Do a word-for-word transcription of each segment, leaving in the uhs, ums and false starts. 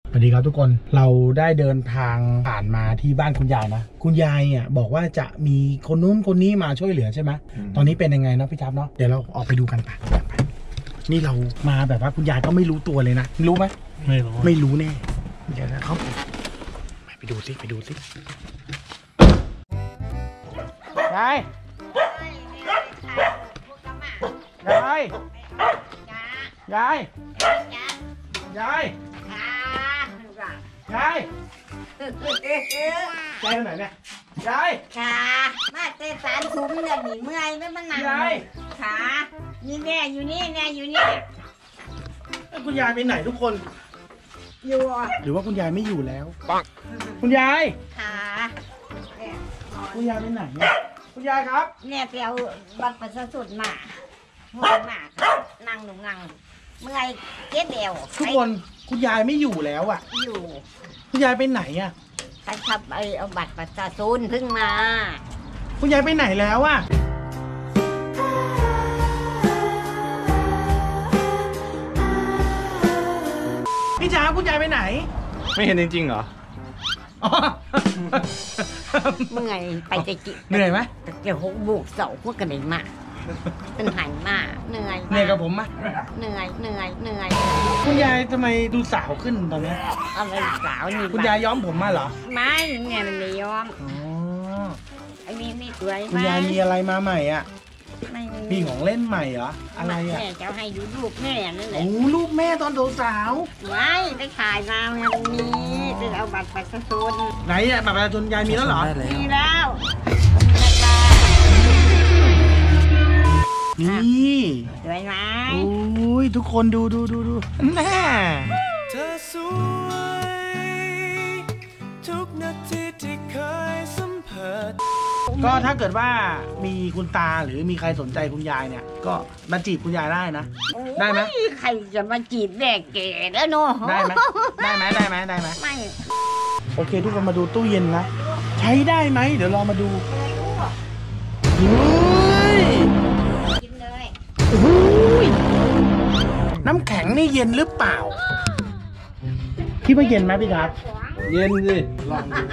สวัสดีครับทุกคนเราได้เดินทางผ่านมาที่บ้านคุณยายนะคุณยายเนี่ยบอกว่าจะมีคนนู้นคนนี้มาช่วยเหลือใช่ไหมตอนนี้เป็นยังไงเนาะพี่จับเนาะเดี๋ยวเราออกไปดูกันไปนี่เรามาแบบว่าคุณยายก็ไม่รู้ตัวเลยนะรู้ไหมไม่รู้ไม่รู้แน่เดี๋ยวนะเขาไปดูสิไปดูสิยายยายยายยายยายยายไปไหนเนี่ยยายขามาเตะสารคุ้มเนี่ยหนีเมื่อยไม่มานั่งยายขานี่แน่อยู่นี่แน่อยู่นี่คุณยายไปไหนทุกคนอยู่หรือว่าคุณยายไม่อยู่แล้วปังคุณยายขาคุณยายไปไหนเนี่ยคุณยายครับเนี่ยไปเอาบัตรประชาชนมาหัวหน้าครับนั่งหนุ่งนั่งเมื่อยเจ็บเอวทุกคนคุณยายไม่อยู่แล้วอ่ะอยู่คุณยายไปไหนอ่ะใครขับไอเอาบัตรประชาชนเพิ่งมาคุณยายไปไหนแล้วอ่ะพี่จ๋าคุณยายไปไหนไม่เห็นจริงๆเหรอเมื่อยไปจะจิเหนื่อยไหมเดี๋ยวหกบุกเสาพวกกันเลยมาเป็นหายมากเหนื่อยเหนื่อยกับผมไหมเหนื่อยเหนื่อยเหนื่อยคุณยายทำไมดูสาวขึ้นตอนนี้อะไรสาวนี่คุณยายย้อมผมมาเหรอไม่เนี่ยมันไม่ย้อมอ๋อไอ้นี่นี่สวยมากคุณยายมีอะไรมาใหม่อ่ะมีของเล่นใหม่เหรออะไรอ่ะแม่จะให้ดูรูปแม่นั่นแหละโอ้รูปแม่ตอนสาวไม่ได้ถ่ายมาเนี่ยมีจะเอาบัตรประชาชนไหนอ่ะบัตรประชาชนยายมีแล้วเหรอมีแล้วนี่สวยไหมโอ้ยทุกคนดูดูดูดูแม่เธอสวยทุกนาทีที่เคยสัมผัสก็ถ้าเกิดว่ามีคุณตาหรือมีใครสนใจคุณยายเนี่ยก็มาจีบคุณยายได้นะได้ไหมใครจะมาจีบแม่แก่แล้วเนาะได้ไหมได้ไหมได้ไหมได้ไหมไม่โอเคทุกคนมาดูตู้เย็นนะใช้ได้ไหมเดี๋ยวลองมาดูน้ำแข็งนี่เย็นหรือเปล่าคิดว่าเย็นไหมพี่ครับเย็นสิลองดู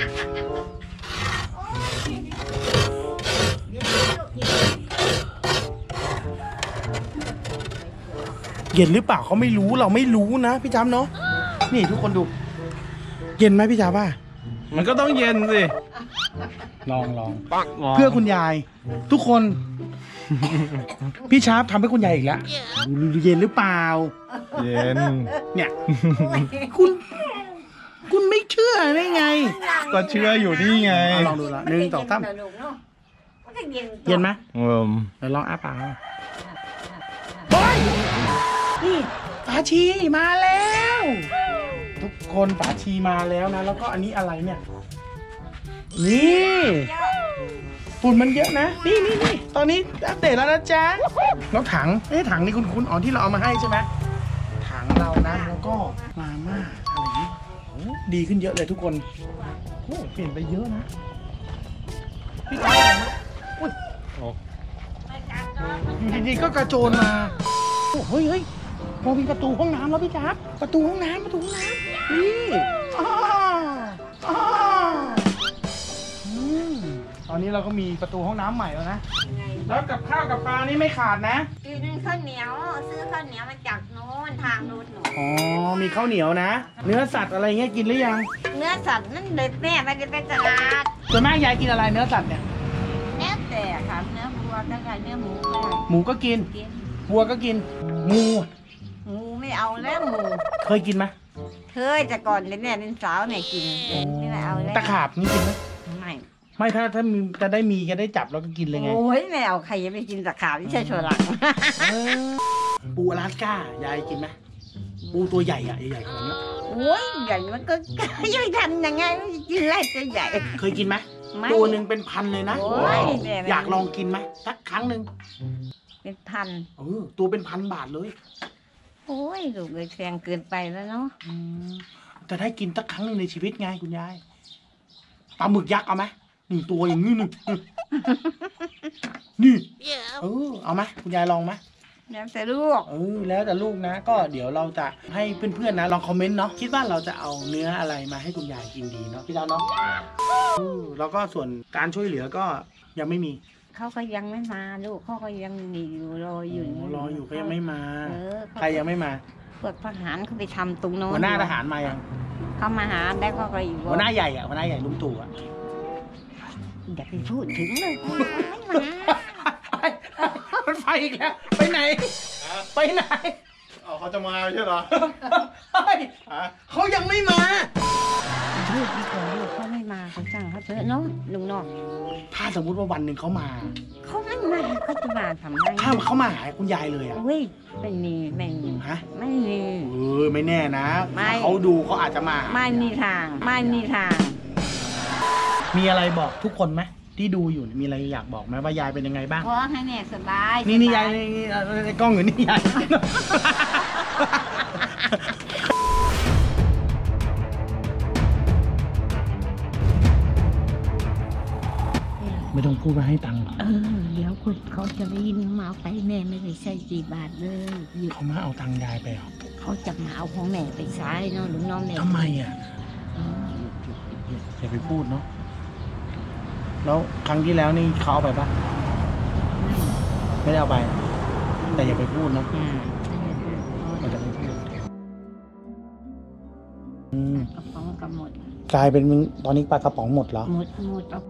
เย็นหรือเปล่าเขาไม่รู้เราไม่รู้นะพี่จ้ำเนาะนี่ทุกคนดูเย็นไหมพี่จ้าป่ะมันก็ต้องเย็นสิลองลองเพื่อคุณยายทุกคนพี่ชาร์ปทำให้คุณยายอีกแล้วเย็นหรือเปล่าเย็นเนี่ยคุณคุณไม่เชื่อได้ไงก็เชื่ออยู่นี่ไงลองดูละหนึ่งสองสามเย็นไหมเออเดี๋ยวลองอ้าปากเฮ้ยนี่ฝาชีมาแล้วทุกคนฝาชีมาแล้วนะแล้วก็อันนี้อะไรเนี่ยนี่ฝุ่นมันเยอะนะนี่นี่นี่ตอนนี้อัปเดตแล้วนะจ๊ะแล้วถังเอ๊ะถังนี่คุณคุณอ๋อที่เราเอามาให้ใช่ไหมถังเรานะแล้วก็มาม่าอะไรนี้โอ้ดีขึ้นเยอะเลยทุกคนโอ้เปลี่ยนไปเยอะนะพี่จ๋าอุ้ยอยู่ดีๆก็กระโจนมาโอ้เฮ้ยเฮ้ยพอมีประตูห้องน้ำแล้วพี่จ๋าประตูห้องน้ำประตูห้องน้ำนี่ตอนนี้เราก็มีประตูห้องน้ำใหม่แล้วนะแล้วกับข้าวกับปลานี่ไม่ขาดนะกินข้าวเหนียวซื้อข้าวเหนียวมาจากโน้นทางโน้นหนูอ๋อมีข้าวเหนียวนะเนื้อสัตว์อะไรเงี้ยกินหรือยังเนื้อสัตว์นั่นเด็ดแม่ไปไปตลาดส่วนมากยายกินอะไรเนื้อสัตว์เนี่ยเนื้อแต่ค่ะเนื้อวัวก็ได้เนื้อหมูหมูก็กินวัวก็กินหมูหมูไม่เอาแล้วหมูเคยกินไหมเคยแต่ก่อนเนี่ยเป็นสาวเนี่ยกินไม่ได้เอาแล้วตะขาบนี่กินไหมไม่ไม่ถ้าถ้าจะได้มีจะได้จับแล้วก็กินเลยไงโอ้ยไม่เอาใครจะไปกินตะขาบที่ใช่ชัวร์หลังปูอลาสก้ายายกินไหมปูตัวใหญ่อะใหญ่ๆขนาดนี้โอ้ยใหญ่มันก็ยังทำยังไงกินไรตัวใหญ่เคยกินไหมตัวหนึ่งเป็นพันเลยนะอยากลองกินไหมสักครั้งหนึ่งเป็นพันเออตัวเป็นพันบาทเลยโอ้ยถูกเลยแพงเกินไปแล้วเนาะจะได้กินสักครั้งหนึ่งในชีวิตไงคุณยายปลาหมึกยักษ์เอาไหมหนึ่งตัวอย่างนี้หนึ่งนี่เออเอาไหมคุณยายลองไหมแล้วแต่ลูกเออแล้วแต่ลูกนะ ก็เดี๋ยวเราจะให้เพื่อนๆนะลองคอมเมนต์เนาะคิดว่าเราจะเอาเนื้ออะไรมาให้คุณยายกินดีเนาะพี่ดาวเนาะเออแล้วก็ส่วนการช่วยเหลือก็ยังไม่มีเขาก็ยังไม่มาลูกเขาก็ยังมีอยู่รออยู่โรออยู่ก็ยังไม่มาเออใครยังไม่มาพวกทหารเขาไปทำตรงโน้นหัวหน้าทหารมายังเขามาหาแล้วเขาก็อยู่หัวหน้าใหญ่อะหัวหน้าใหญ่ลุงตู่อะอย่าไปพูดถึงเลยเขาไม่มามันไปอีกแล้วไปไหนไปไหนเอาเขาจะมาไม่ใช่เหรอเขายังไม่มาลูกดีกว่าลูกเขาไม่มาเขาสั่งเขาเถอะเนาะลุงเนาะถ้าสมมุติว่าวันหนึ่งเขามาเขาไม่มาเขาจะมาทำไงถ้าเขามาหาคุณยายเลยอะโอ้ยไม่มีไม่มีฮะไม่มีเออไม่แน่นะไม่ถ้าเขาดูเขาอาจจะมาไม่มีทางไม่มีทางมีอะไรบอกทุกคนไหมที่ดูอยู่มีอะไรอยากบอกไหมว่ายายเป็นยังไงบ้างขอให้แม่สบายนี่นี่สบยายนี่นี่เอาในกล้องอยู่นี่ยาย ไม่ต้องพูดว่าให้ตังค์หรอกเออเดี๋ยวคุณเขาจะได้ยินมาเอาไปแม่ไม่ได้ใช้กี่บาทเลยหยุดเขามาเอาตังค์ยายไปเหรอเขาจะมาเอาของแม่ไปใช้เนาะลุงน้องแม่ทำไมอ่ะเออหยุดหยุดหยุดอย่าไปพูดเนาะแล้วครั้งที่แล้วนี่เขาเอาไปปะไม่ไม่ได้เอาไป แต่อย่าไปพูดเนาะจ้าไม่ได้พูดอย่าไปพูดอืมกระป๋องก็หมดกลายเป็นมึงตอนนี้ปลากระป๋องหมดเหรอหมดหมดเอา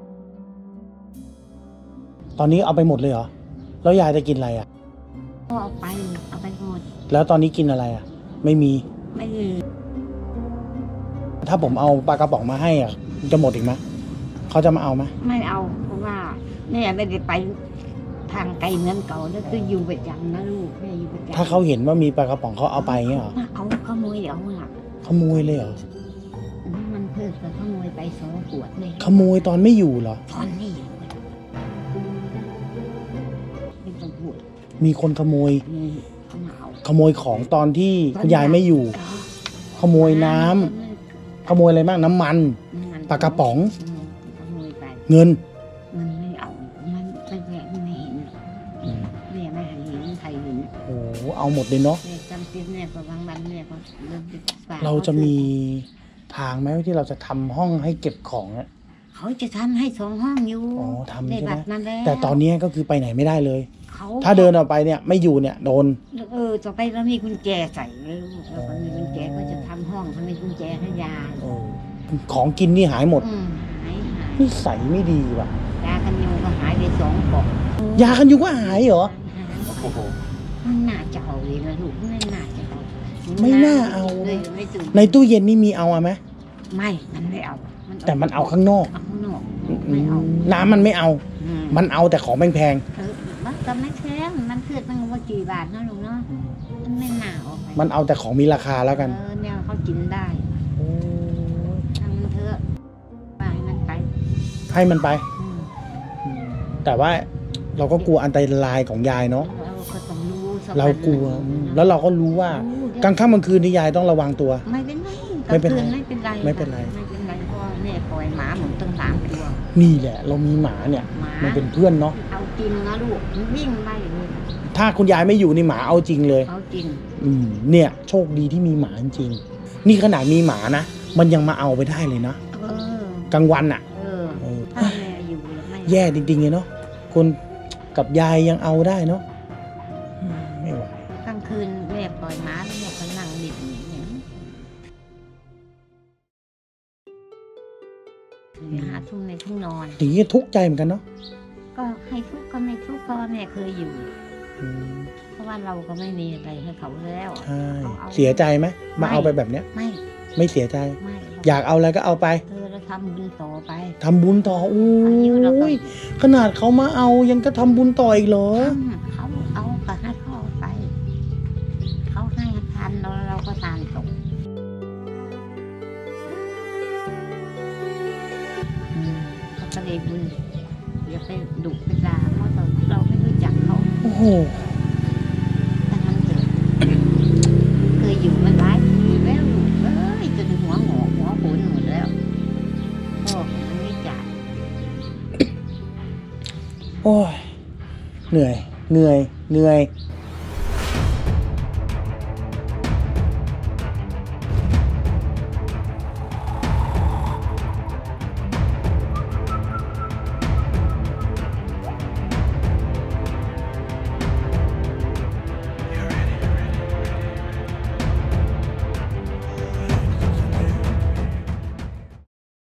ตอนนี้เอาไปหมดเลยเหรอแล้วยายจะกินอะไรอ่ะเอาไปเอาไปหมดแล้วตอนนี้กินอะไรอ่ะ ไม่มีไม่มีถ้าผมเอาปลากระป๋องมาให้อ่ะจะหมดอีกไหมเขาจะมาเอาไหมไม่เอาเพราะว่าแม่ไม่ได้ไปทางไกลเหมือนเก่าแล้วก็อยู่ประจำนะลูกแม่อยู่ประจำถ้าเขาเห็นว่ามีปลากระป๋องเขาเอาไปเงี้ยเหรอมาเอาขโมยเอาหลักขโมยเลยเหรอน้ำมันเพิ่มก็ขโมยไปสองขวดเลยขโมยตอนไม่อยู่เหรอตอนนี้อยู่ไม่ต้องพูดมีคนขโมยมีเขามาเอาขโมยของตอนที่คุณยายไม่อยู่ ขโมยน้ำขโมยอะไรบ้างน้ำมัน ปลากระป๋องอืมขโมยไปเงินมันไม่เอา มันไม่แม่ไม่เห็นแม่ไม่เห็นใครเห็นโอ้โหเอาหมดเลยเนาะแม่จำเป็นแม่ก็บางวันแม่ก็เริ่มจะฝกเราจะมีทางไหมที่เราจะทำห้องให้เก็บของอะเขาจะทำให้สองห้องอยู่อ๋อทำในใช่ไหมบัตรนั้นแล้วแต่ตอนนี้ก็คือไปไหนไม่ได้เลยเขาถ้าเดินออกไปเนี่ยไม่อยู่เนี่ยโดนเออต่อไปเรามีกุญแจใส่เลยลูกแล้วก็มีกุญแจก็จะทำห้องเขามีกุญแจให้ยายเออของกินนี่หายหมดอืมหายหายนิสัยไม่ดีว่ะยากันยุงก็หายไปสองกล่องยากันยุงก็หายเหรอโอ้โหมันน่าจะเอาเลยนะลูกไม่น่าจะเอาไม่น่าเอาเลยไม่ตื่นในตู้เย็นนี่มีเอาอะไหมไม่มันไม่เอาแต่มันเอาข้างนอกเอาข้างนอกไม่เอาน้ำมันไม่เอาอืมมันเอาแต่ของแพงเออมันก็ไม่แพงมันเกิดตั้งว่ากี่บาทนะลุงเนาะมันไม่น่าเอาไปๆมันเอาแต่ของมีราคาแล้วกันเออเนี่ยเขากินได้ทำมันเถอะไปมันไปให้มันไปอืมแต่ว่าเราก็กลัวอันตรายของยายเนาะเราก็ต้องรู้สัเรากลัวอืมแล้วเราก็รู้ว่ารู้กลางค่ำกลางคืนที่ยายต้องระวังตัวไม่เป็นไรไม่เป็นไรกลางคืไม่เป็นไรไม่เป็นไรไม่เป็นไรเพราะว่าแม่ปล่อยหมาหมุนตั้งสามตัวนี่แหละ เรามีหมาเนี่ยหมามันเป็นเพื่อนเนาะเอาจริงนะลูกมันวิ่งไล่เลยถ้าคุณยายไม่อยู่นี่หมาเอาจริงเลยเอาจริงอืมเนี่ย โชคดีที่มีหมาจริงๆนี่ขนาดมีหมานะมันยังมาเอาไปได้เลยนะเออกลางวันอ่ะเออเออถ้าแม่อยู่ไม่แย่จริงๆเลยเนาะคนกับยายยังเอาได้เนาะอืมไม่ไหวกลางคืนแม่ปล่อยหมาแล้วแม่ก็นั่งเล่นอย่างนี้หาทุ่มในทุ่งนอนอย่างนี้ทุกข์ใจเหมือนกันเนาะก็ให้ทุกข์ก็ไม่ทุกข์เพราะว่าแม่เคยอยู่อืมเพราะว่าเราก็ไม่มีอะไรให้เขาแล้วใช่เขาเอาเสียใจไหมมาเอาไปแบบเนี้ยไม่ไม่เสียใจไม่อยากเอาอะไรก็เอาไปเออเราทำบุญต่อไปทำบุญต่ออู้อายุเราก็ยขนาดเขามาเอายังก็ทำบุญต่ออีกเหรอทำเขาเอาก็ให้เขาเอาไป เขาให้ทานเราเราก็ทานตกอืมเขาก็เลยบุญอย่าไปดุไปด่าเพราะเราเราไม่รู้จักเขาโอ้โหแต่มันเกิดเคยอยู่มันหลายปีแล้วลูกเอ้ยจนหัวหงอกหัวโผนหมดแล้วพ่อของมันไม่จ่ายโอ้ยเหนื่อย เหนื่อย เหนื่อยเ